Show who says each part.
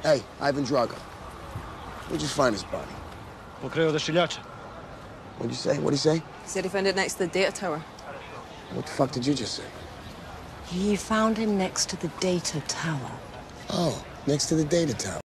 Speaker 1: Hey, Ivan Drago. Where'd you find his body?
Speaker 2: Pokraj odašiljača.
Speaker 1: What'd you say? What'd he say?
Speaker 3: He said he found it next to the data tower.
Speaker 1: What the fuck did you just say?
Speaker 4: He found him next to the data tower.
Speaker 1: Oh, next to the data tower.